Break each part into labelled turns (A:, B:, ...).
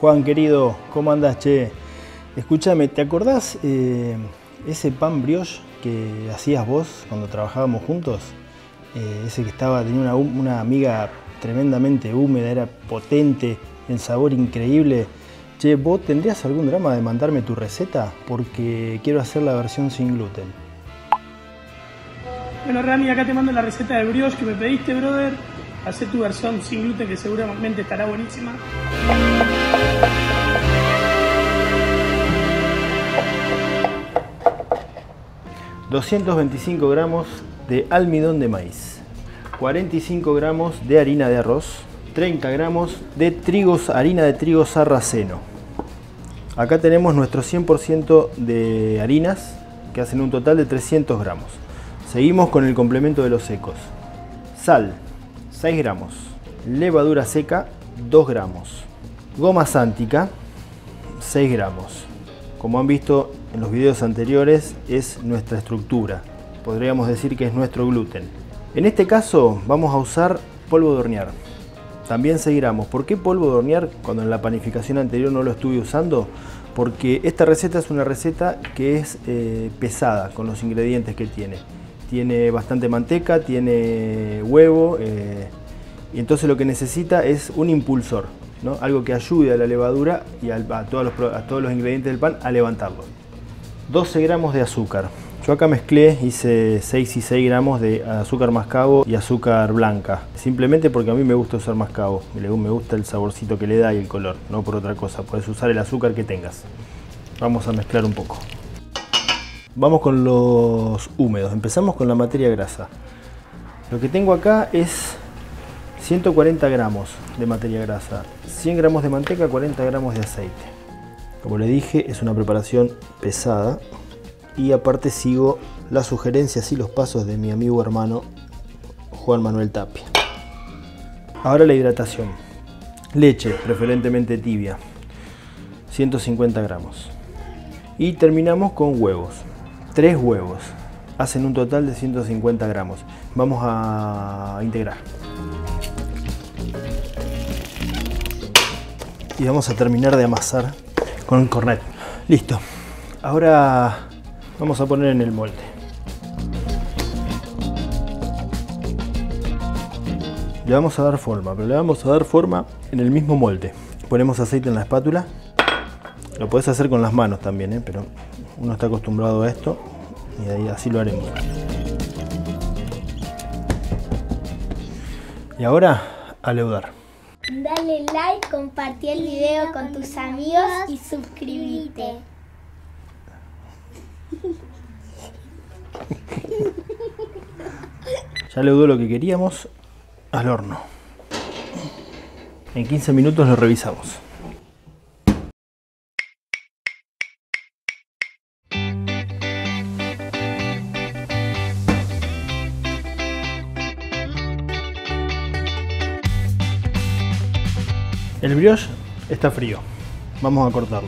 A: Juan, querido, ¿cómo andás, che? Escúchame, ¿te acordás ese pan brioche que hacías vos cuando trabajábamos juntos? Ese que tenía una miga tremendamente húmeda, era potente, el sabor increíble. Che, ¿vos tendrías algún drama de mandarme tu receta? Porque quiero hacer la versión sin gluten.
B: Bueno, Rami, acá te mando la receta de brioche que me pediste, brother. Hacé tu versión sin gluten que seguramente estará buenísima.
A: ...225 gramos de almidón de maíz... ...45 gramos de harina de arroz... ...30 gramos de harina de trigo sarraceno... ...acá tenemos nuestro 100% de harinas... ...que hacen un total de 300 gramos... ...seguimos con el complemento de los secos... ...sal, 6 gramos... ...levadura seca, 2 gramos... ...goma sántica, 6 gramos... Como han visto en los videos anteriores, es nuestra estructura. Podríamos decir que es nuestro gluten. En este caso vamos a usar polvo de hornear. También 6 gramos. ¿Por qué polvo de hornear cuando en la panificación anterior no lo estuve usando? Porque esta receta es una receta que es pesada con los ingredientes que tiene. Tiene bastante manteca, tiene huevo y entonces lo que necesita es un impulsor, ¿no? Algo que ayude a la levadura y a todos los ingredientes del pan a levantarlo. 12 gramos de azúcar. Yo acá mezclé, hice 6 y 6 gramos de azúcar mascabo y azúcar blanca. Simplemente porque a mí me gusta usar mascabo. Me gusta el saborcito que le da y el color, no por otra cosa. Puedes usar el azúcar que tengas. Vamos a mezclar un poco. Vamos con los húmedos. Empezamos con la materia grasa. Lo que tengo acá es 140 gramos de materia grasa, 100 gramos de manteca, 40 gramos de aceite. Como le dije, es una preparación pesada y aparte sigo las sugerencias y los pasos de mi amigo hermano Juan Manuel Tapia. Ahora la hidratación. Leche, preferentemente tibia, 150 gramos. Y terminamos con huevos, 3 huevos, hacen un total de 150 gramos. Vamos a integrar. Y vamos a terminar de amasar con el cornet. Listo. Ahora vamos a poner en el molde. Le vamos a dar forma, pero le vamos a dar forma en el mismo molde. Ponemos aceite en la espátula. Lo podés hacer con las manos también, pero uno está acostumbrado a esto y ahí así lo haremos. Y ahora a leudar.
C: Dale like, compartí el video con tus amigos y suscríbete.
A: Ya leudó lo que queríamos al horno. En 15 minutos lo revisamos. El brioche está frío. Vamos a cortarlo.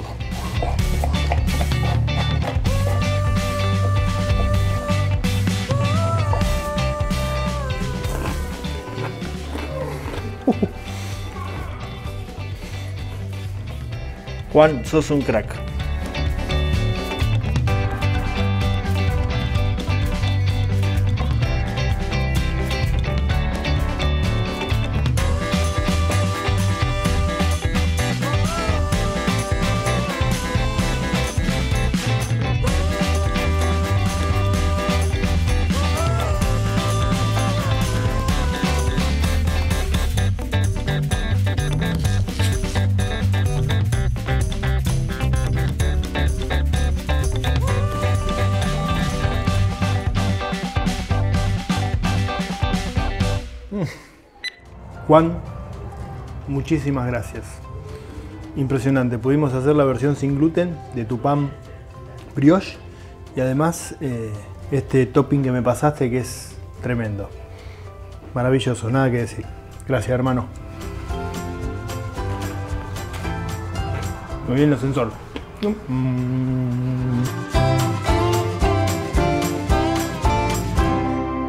A: Juan, sos un crack. Juan, muchísimas gracias. Impresionante, pudimos hacer la versión sin gluten de tu pan brioche y además este topping que me pasaste que es tremendo. Maravilloso, nada que decir. Gracias, hermano. Muy bien el ascensor.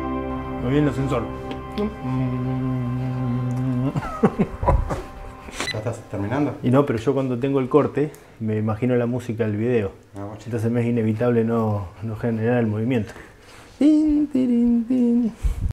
A: Muy bien el ascensor.
D: ¿Ya estás terminando?
A: Y no, pero yo cuando tengo el corte me imagino la música del video.
D: Ah, bueno.
A: Entonces me es inevitable no generar el movimiento. Tin, tirin, tin.